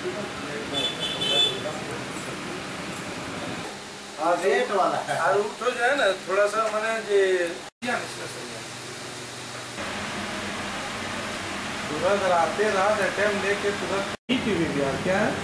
हाँ रेट वाला है और तो जो है ना थोड़ा सा मैंने ये तुरंत राते रात अटेम्प्ट लेके तुरंत क्या है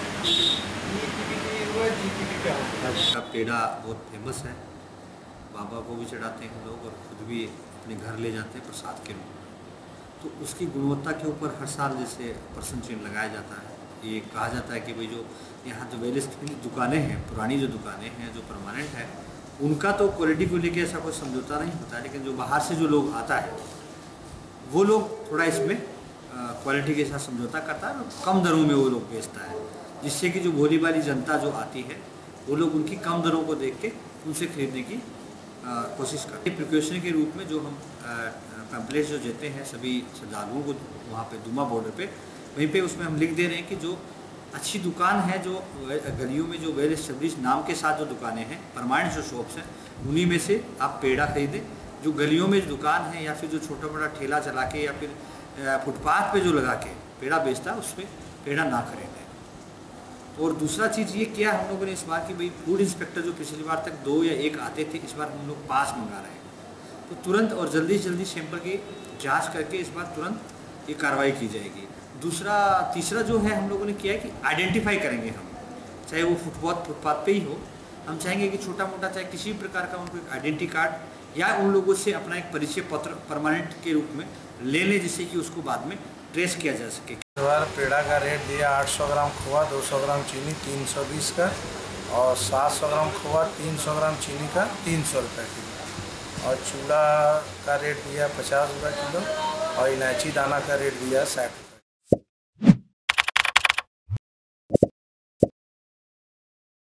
का पेड़ा बहुत फेमस है। बाबा को भी चढ़ाते हैं लोग और खुद भी अपने घर ले जाते हैं प्रसाद के रूप में। तो उसकी गुणवत्ता के ऊपर हर साल जैसे पर्सन चिन्ह लगाया जाता है। ये कहा जाता है कि भाई जो यहाँ जो वेल एस्टेब्लिश्ड दुकानें हैं, पुरानी जो दुकानें हैं, जो परमानेंट है, उनका तो क्वालिटी को लेके ऐसा कोई समझौता नहीं होता है, लेकिन जो बाहर से जो लोग आता है वो लोग थोड़ा इसमें क्वालिटी के साथ समझौता करता है, कम दरों में वो लोग बेचता है, जिससे कि जो भोली भाली जनता जो आती है वो लोग उनकी कम दरों को देख के उनसे खरीदने की कोशिश करते हैं। प्रिकॉशन के रूप में जो हम पैम्पलेट्स जो देते हैं सभी श्रद्धालुओं को वहाँ पे दुमा बॉर्डर पे, वहीं पे उसमें हम लिख दे रहे हैं कि जो अच्छी दुकान है, जो गलियों में जो वेल एस्टेब्लिश्ड नाम के साथ जो दुकानें हैं, परमानेंट जो शॉप्स हैं, उन्हीं में से आप पेड़ा खरीदें। जो गलियों में जो दुकान है या फिर जो छोटा मोटा ठेला चला के या फिर फुटपाथ पे जो लगा के पेड़ा बेचता है, उसमें पेड़ा ना खरीदें। और दूसरा चीज़ ये किया हम लोगों ने इस बार कि भाई फूड इंस्पेक्टर जो पिछली बार तक 2 या 1 आते थे, इस बार हम लोग 5 मंगा रहे हैं। तो तुरंत और जल्दी से जल्दी सैंपल की जांच करके इस बार तुरंत ये कार्रवाई की जाएगी। तीसरा जो है हम लोगों ने किया है कि आइडेंटिफाई करेंगे हम, चाहे वो फुटपाथ पे ही हो, हम चाहेंगे कि छोटा मोटा चाहे किसी भी प्रकार का उनको एक आइडेंटिटी कार्ड या उन लोगों से अपना एक परिचय पत्र परमानेंट के रूप में ले लें, जिससे कि उसको बाद में ट्रेस किया जा सके। पेड़ा का रेट दिया 800 ग्राम खोआ, 200 ग्राम चीनी 320 का, और 700 ग्राम खोआ 300 ग्राम चीनी का 300 रुपये किलो, और चूड़ा का रेट दिया 50 रुपये किलो, और इलायची दाना का रेट दिया 60।